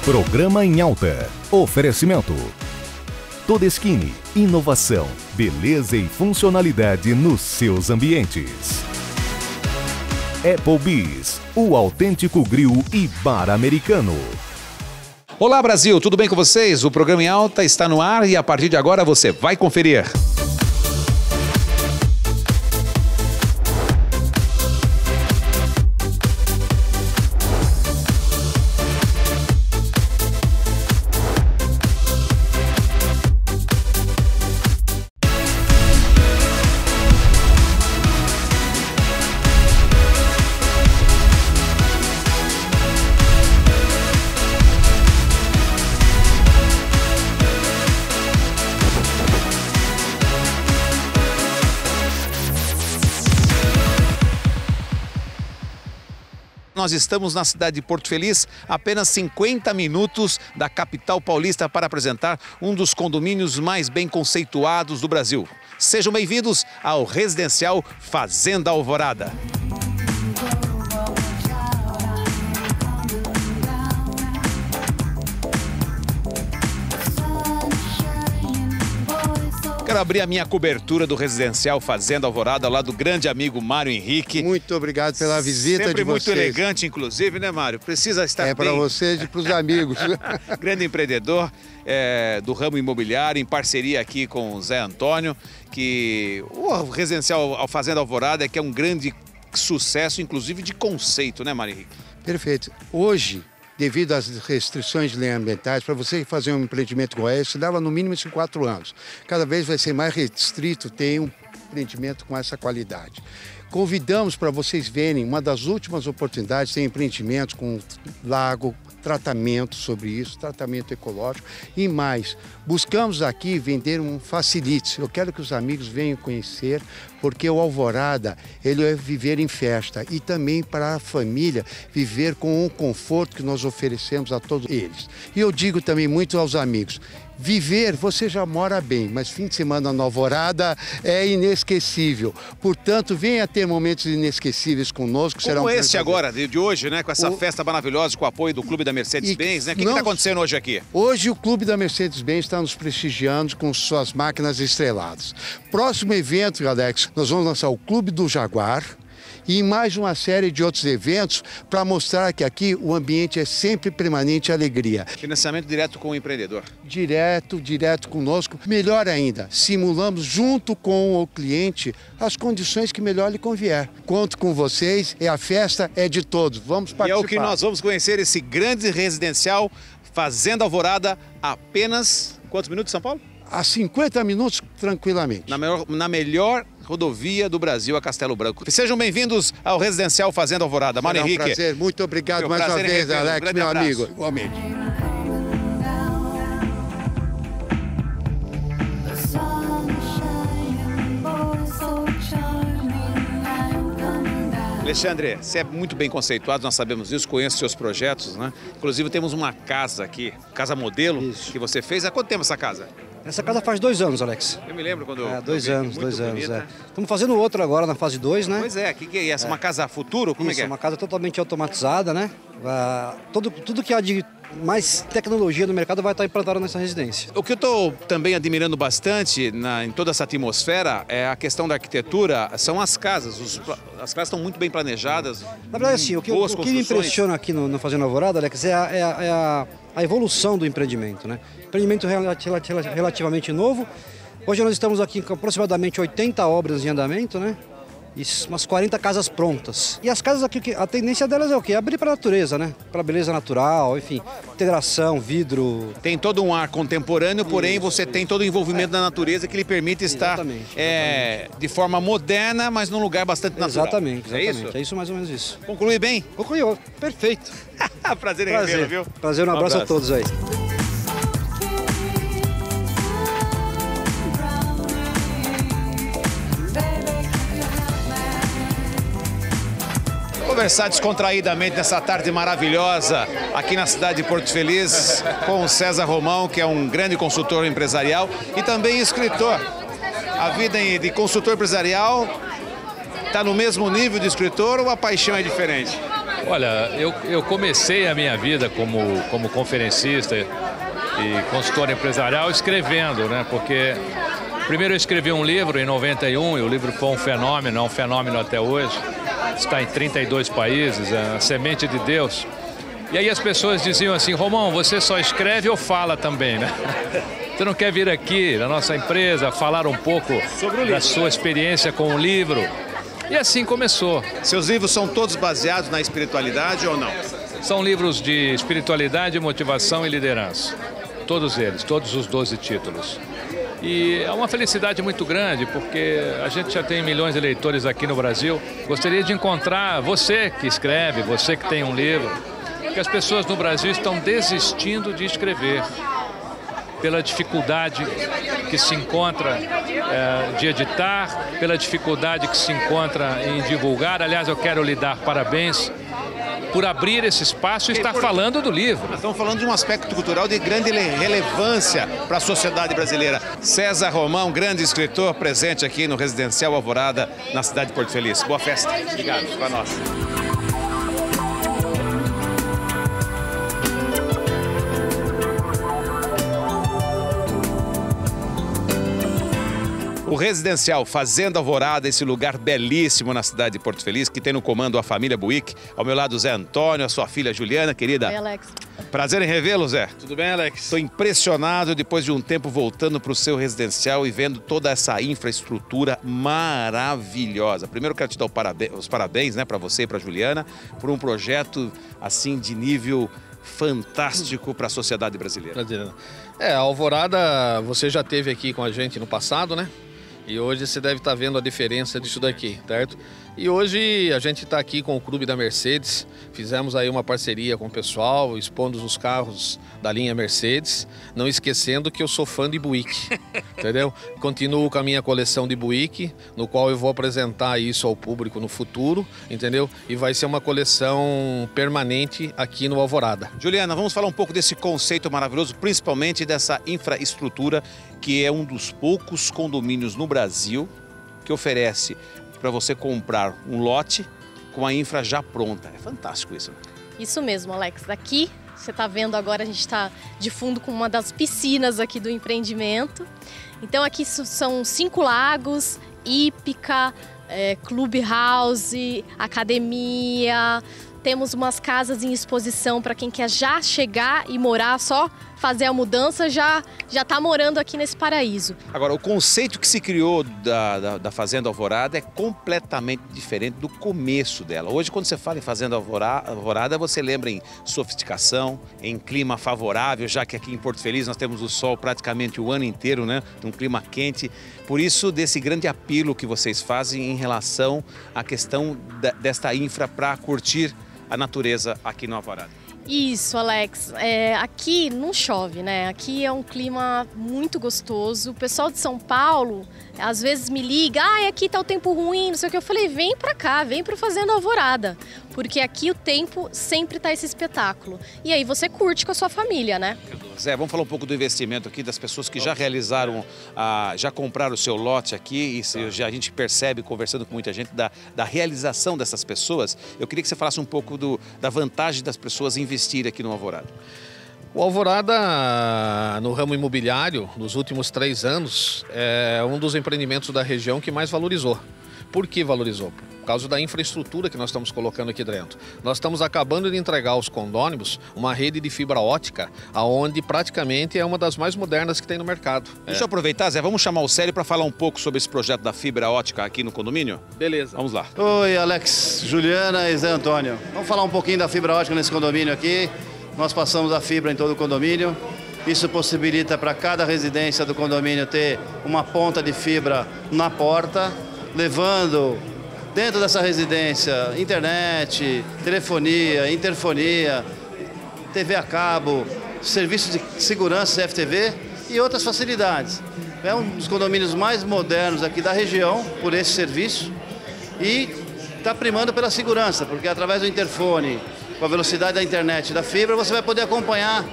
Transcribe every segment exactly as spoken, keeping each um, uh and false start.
Programa em Alta. Oferecimento. Todeskine. Inovação, beleza e funcionalidade nos seus ambientes. Applebee's. O autêntico grill e bar americano. Olá Brasil, tudo bem com vocês? O Programa em Alta está no ar e a partir de agora você vai conferir. Nós estamos na cidade de Porto Feliz, apenas cinquenta minutos da capital paulista para apresentar um dos condomínios mais bem conceituados do Brasil. Sejam bem-vindos ao residencial Fazenda Alvorada. Quero abrir a minha cobertura do residencial Fazenda Alvorada, lá do grande amigo Mário Henrique. Muito obrigado pela visita Sempre de vocês. Sempre muito elegante, inclusive, né, Mário? Precisa estar É bem. para vocês e para os amigos. Grande empreendedor é, do ramo imobiliário, em parceria aqui com o Zé Antônio, que o residencial Fazenda Alvorada é que é um grande sucesso, inclusive de conceito, né, Mário Henrique? Perfeito. Hoje, devido às restrições de lei ambientais, para você fazer um empreendimento com esse, leva no mínimo esses quatro anos. Cada vez vai ser mais restrito ter um empreendimento com essa qualidade. Convidamos para vocês verem, uma das últimas oportunidades, tem empreendimentos com lago, tratamento sobre isso, tratamento ecológico e mais. Buscamos aqui vender um facilite. Eu quero que os amigos venham conhecer, porque o Alvorada, ele é viver em festa e também para a família viver com o conforto que nós oferecemos a todos eles. E eu digo também muito aos amigos, viver, você já mora bem, mas fim de semana na Alvorada é inesquecível. Portanto, venha ter momentos inesquecíveis conosco. Como será um esse agora, de, de hoje, né? Com essa o... festa maravilhosa, com o apoio do Clube da Mercedes-Benz, né? O que não... está acontecendo hoje aqui? Hoje o Clube da Mercedes-Benz está nos prestigiando com suas máquinas estreladas. Próximo evento, Alex, nós vamos lançar o Clube do Jaguar e mais uma série de outros eventos para mostrar que aqui o ambiente é sempre permanente alegria. Financiamento direto com o empreendedor. Direto, direto conosco. Melhor ainda, simulamos junto com o cliente as condições que melhor lhe convier. Conto com vocês, e a festa é de todos. Vamos participar. E é o que nós vamos conhecer, esse grande residencial Fazenda Alvorada, apenas quantos minutos, São Paulo? A cinquenta minutos, tranquilamente. Na melhor, na melhor rodovia do Brasil, a Castelo Branco. Sejam bem-vindos ao residencial Fazenda Alvorada. Mário Henrique. É um prazer, muito obrigado meu mais uma vez, um Alex, meu abraço. amigo. Igualmente. Alexandre, você é muito bem conceituado, nós sabemos disso, conheço seus projetos, né? Inclusive temos uma casa aqui, casa modelo, Isso. que você fez. Há quanto tempo essa casa? Essa casa faz dois anos, Alex. Eu me lembro quando... É, dois eu anos, dois anos, bonita. é. Estamos fazendo outro agora na fase dois, né? Pois é, o que, que é essa? É. Uma casa futuro? Como Isso, é que é? uma casa totalmente automatizada, né? Ah, todo, tudo que há de mais tecnologia no mercado vai estar implantado nessa residência. O que eu estou também admirando bastante na, em toda essa atmosfera é a questão da arquitetura, são as casas. Os, as casas estão muito bem planejadas. Na verdade, assim, o que, o que me impressiona aqui no, no Fazenda Alvorada, Alex, é a, é a, é a, a evolução do empreendimento, né? Empreendimento relativamente novo. Hoje nós estamos aqui com aproximadamente oitenta obras em andamento, né? E umas quarenta casas prontas. E as casas aqui, a tendência delas é o quê? Abrir para a natureza, né? Para a beleza natural, enfim, integração, vidro. Tem todo um ar contemporâneo, porém isso, você isso. tem todo o envolvimento é. da natureza que lhe permite estar exatamente, é, exatamente. de forma moderna, mas num lugar bastante natural. Exatamente, exatamente. É isso? É isso mais ou menos isso. Conclui bem? Concluiu, perfeito. Prazer em revê-lo, viu? Prazer, um, um abraço, abraço a todos aí. Conversar descontraídamente nessa tarde maravilhosa aqui na cidade de Porto Feliz com o César Romão, que é um grande consultor empresarial e também escritor. A vida de consultor empresarial está no mesmo nível de escritor ou a paixão é diferente? Olha, eu, eu comecei a minha vida como, como conferencista e consultor empresarial escrevendo, né? Porque primeiro eu escrevi um livro em noventa e um e o livro foi um fenômeno, é um fenômeno até hoje. Está em trinta e dois países, é a Semente de Deus. E aí as pessoas diziam assim: Romão, você só escreve ou fala também, né? Você não quer vir aqui na nossa empresa falar um pouco da sua experiência com o livro? E assim começou. Seus livros são todos baseados na espiritualidade ou não? São livros de espiritualidade, motivação e liderança. Todos eles, todos os doze títulos. E é uma felicidade muito grande, porque a gente já tem milhões de leitores aqui no Brasil. Gostaria de encontrar você que escreve, você que tem um livro, porque as pessoas no Brasil estão desistindo de escrever pela dificuldade que se encontra é, de editar, pela dificuldade que se encontra em divulgar. Aliás, eu quero lhe dar parabéns por abrir esse espaço e estar falando do livro. Nós estamos falando de um aspecto cultural de grande relevância para a sociedade brasileira. César Romão, grande escritor, presente aqui no Residencial Alvorada, na cidade de Porto Feliz. Boa festa. Obrigado. Para nós. O Residencial Fazenda Alvorada, esse lugar belíssimo na cidade de Porto Feliz, que tem no comando a família Buick. Ao meu lado, o Zé Antônio, a sua filha Juliana, querida. Oi, Alex. Prazer em revê-lo, Zé. Tudo bem, Alex? Estou impressionado depois de um tempo voltando para o seu residencial e vendo toda essa infraestrutura maravilhosa. Primeiro, quero te dar os parabéns, né, para você e para a Juliana, por um projeto assim de nível fantástico para a sociedade brasileira. É, a Alvorada, você já esteve aqui com a gente no passado, né? E hoje você deve estar vendo a diferença disso daqui, certo? E hoje a gente está aqui com o Clube da Mercedes, fizemos aí uma parceria com o pessoal, expondo os carros da linha Mercedes, não esquecendo que eu sou fã de Buick, entendeu? Continuo com a minha coleção de Buick, no qual eu vou apresentar isso ao público no futuro, entendeu? E vai ser uma coleção permanente aqui no Alvorada. Juliana, vamos falar um pouco desse conceito maravilhoso, principalmente dessa infraestrutura, que é um dos poucos condomínios no Brasil que oferece para você comprar um lote com a infra já pronta. É fantástico isso. Isso mesmo, Alex. Aqui, você está vendo agora, a gente está de fundo com uma das piscinas aqui do empreendimento. Então aqui são cinco lagos, hípica, é, clubhouse, academia. Temos umas casas em exposição para quem quer já chegar e morar, só fazer a mudança, já já está morando aqui nesse paraíso. Agora, o conceito que se criou da, da, da Fazenda Alvorada é completamente diferente do começo dela. Hoje, quando você fala em Fazenda Alvorada, você lembra em sofisticação, em clima favorável, já que aqui em Porto Feliz nós temos o sol praticamente o ano inteiro, né? Um clima quente. Por isso, desse grande apelo que vocês fazem em relação à questão da, desta infra para curtir a natureza aqui no Alvorada. Isso, Alex. É, aqui não chove, né? Aqui é um clima muito gostoso. O pessoal de São Paulo, às vezes me liga, ah, aqui tá o tempo ruim, não sei o que. Eu falei, vem pra cá, vem pro Fazenda Alvorada. Porque aqui o tempo sempre tá esse espetáculo. E aí você curte com a sua família, né? Zé, vamos falar um pouco do investimento aqui, das pessoas que já realizaram, ah, já compraram o seu lote aqui, e se, já a gente percebe, conversando com muita gente, da, da realização dessas pessoas. Eu queria que você falasse um pouco do, da vantagem das pessoas investirem aqui no Alvorada. O Alvorada, no ramo imobiliário, nos últimos três anos, é um dos empreendimentos da região que mais valorizou. Por que valorizou? Por causa da infraestrutura que nós estamos colocando aqui dentro. Nós estamos acabando de entregar aos condôminos uma rede de fibra ótica, onde praticamente é uma das mais modernas que tem no mercado. Deixa é. eu aproveitar, Zé, vamos chamar o Célio para falar um pouco sobre esse projeto da fibra ótica aqui no condomínio? Beleza. Vamos lá. Oi, Alex, Juliana e Zé Antônio. Vamos falar um pouquinho da fibra ótica nesse condomínio aqui. Nós passamos a fibra em todo o condomínio. Isso possibilita para cada residência do condomínio ter uma ponta de fibra na porta, levando dentro dessa residência internet, telefonia, interfonia, T V a cabo, serviços de segurança, C F T V e outras facilidades. É um dos condomínios mais modernos aqui da região por esse serviço e está primando pela segurança, porque através do interfone, com a velocidade da internet e da fibra, você vai poder acompanhar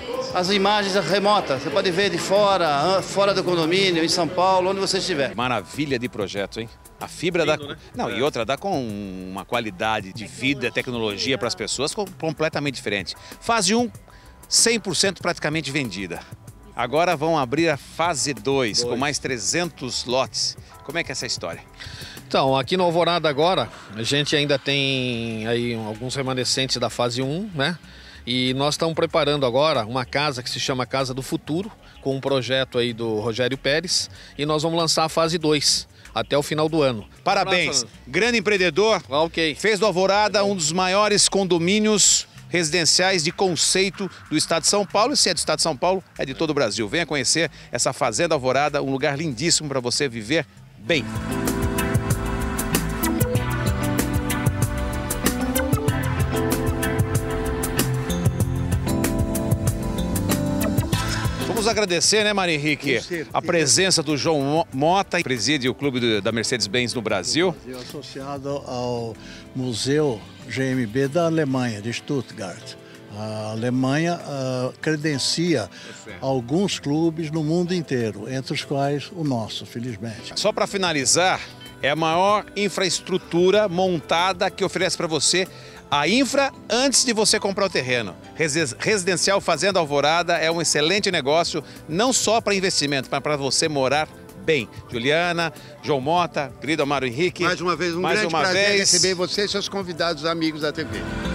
as imagens remotas. Você pode ver de fora, fora do condomínio, em São Paulo, onde você estiver. Maravilha de projeto, hein? A fibra Lindo, dá... né? Não, É. e outra dá com uma qualidade de vida, tecnologia para as pessoas com- completamente diferente. Fase um, cem por cento praticamente vendida. Agora vão abrir a fase dois, com mais trezentos lotes. Como é que é essa história? Então, aqui no Alvorada agora, a gente ainda tem aí alguns remanescentes da fase um, né? E nós estamos preparando agora uma casa que se chama Casa do Futuro, com um projeto aí do Rogério Pérez, e nós vamos lançar a fase dois até o final do ano. Parabéns, grande empreendedor. Ah, ok. Fez do Alvorada um dos maiores condomínios residenciais de conceito do estado de São Paulo. E se é do estado de São Paulo, é de todo o Brasil. Venha conhecer essa Fazenda Alvorada, um lugar lindíssimo para você viver bem. Vamos agradecer, né, Mário Henrique, Com certeza. a presença do João Mo- Mota, que preside o Clube do- da Mercedes-Benz no Brasil. Brasil, associado ao Museu G M B da Alemanha, de Stuttgart. A Alemanha ah, credencia alguns clubes no mundo inteiro, entre os quais o nosso, felizmente. Só para finalizar, é a maior infraestrutura montada que oferece para você a infra antes de você comprar o terreno. Resi- Residencial Fazenda Alvorada é um excelente negócio, não só para investimento, mas para você morar bem. Juliana, João Mota, querido Mário Henrique. Mais uma vez, um mais grande uma prazer vez. receber você e seus convidados amigos da T V.